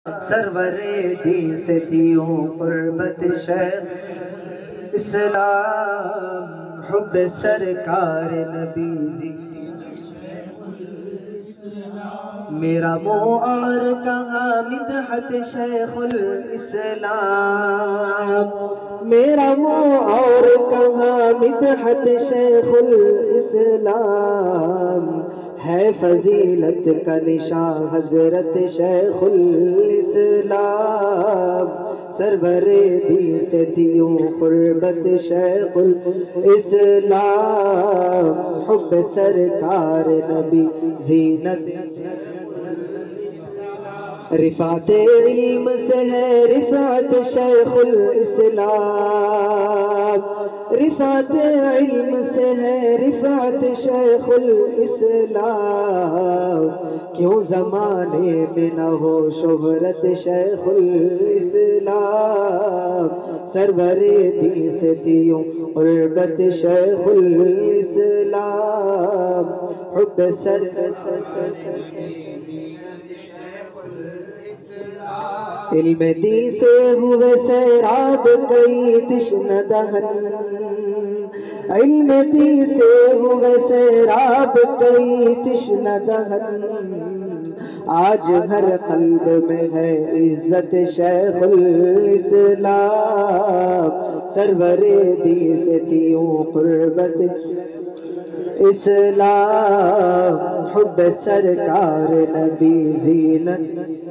سرور دین سے تھیوں قربت شیخ اسلام حب سرکار نبی زی میرا منہ اور کہاں مدحت شیخ الاسلام میرا منہ اور کہاں مدحت شیخ الاسلام ہے فضیلت کا نشان حضرت شیخ الاسلام سرور دین سے تھیوں قربت شیخ الاسلام حب سرکار نبی زینت رفعت علم سے ہے رفعت شیخ الاسلام رفعت علم سے ہے رفعت شیخ الاسلام کیوں زمانے میں نہ ہو شہرت شیخ الاسلام سرور دین سے تھیوں قربت شیخ الاسلام حب علم دین سے ہوئے سیراب کئی تشنہ دہن علم دین سے ہوئے سیراب کئی تشنہ دہن آج ہر قلب میں ہے عزت شیخ الاسلام سرور دین سے تھیوں قربت اسلام حب سرکار نبی زینت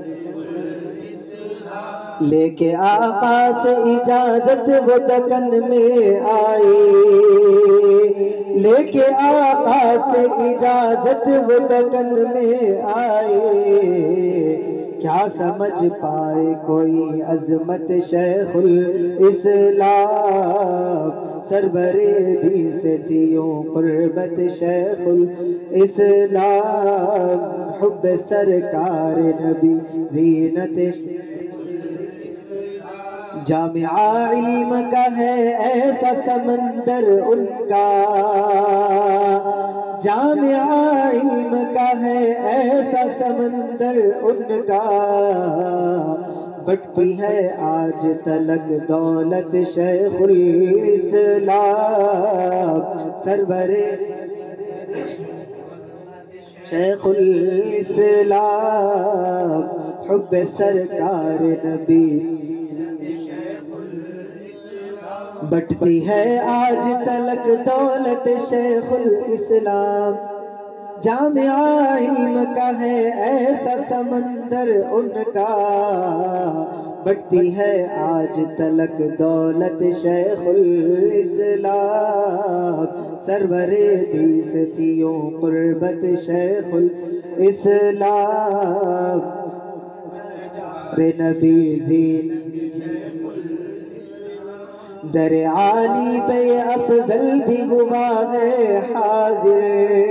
لے کے آقا سے اجازت وہ دکن میں آئے لے کے آقا سے اجازت وہ دکن میں آئے کیا سمجھ پائے کوئی عظمت شیخ الاسلام سرور دین سے تھیوں قربت شیخ الاسلام حب سرکار نبی زینت جامعہ علم کا ہے ایسا سمندر ان کا جامعہ علم کا ہے ایسا سمندر ان کا بٹتی ہے آج تلک دولت شیخ الاسلام سرور شیخ الاسلام حب سرکار نبی بٹتی ہے آج تلک دولت شیخ الاسلام جامعہ علم کا ہے ایسا سمندر ان کا بٹتی ہے آج تلک دولت شیخ الاسلام سرور دین سے تھیوں قربت شیخ الاسلام نبی زین در عالی پہ افضل بھی ہوا ہے حاضر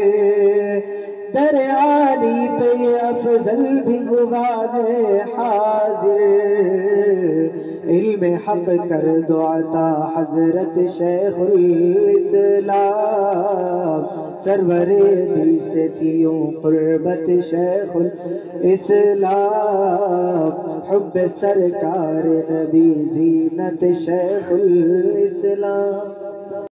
در عالی پہ افضل بھی ہوا ہے حاضر علم حق کر دو عطا حضرت شیخ الاسلام سرور دین سے تھیوں قربت شیخ الاسلام حب سرکار نبی زینت شیخ الاسلام